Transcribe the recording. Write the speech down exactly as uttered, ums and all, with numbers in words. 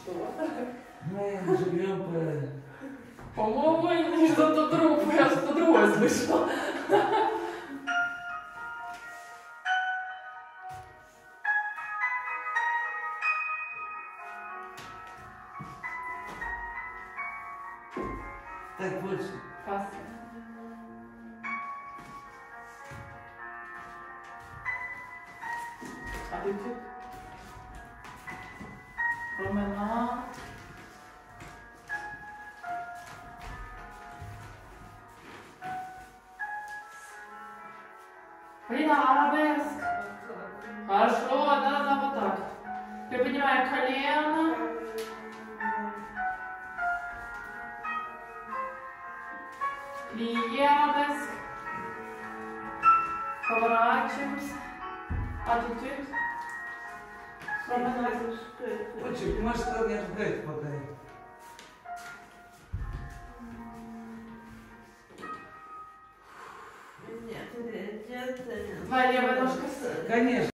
Что? Мы живем по... По-моему, что-то другое, я что-то другое слышала. Так больше. Пас. А ты тут? Променад. Лина, арабеск. Хорошо, да, да, вот так. Приподнимаем колено. Лиядеск. Поворачиваемся. Attitude. Променад. Лучше, можешь что не ждать пока. Нет, нет, нет. Твоя левая ножка. Конечно.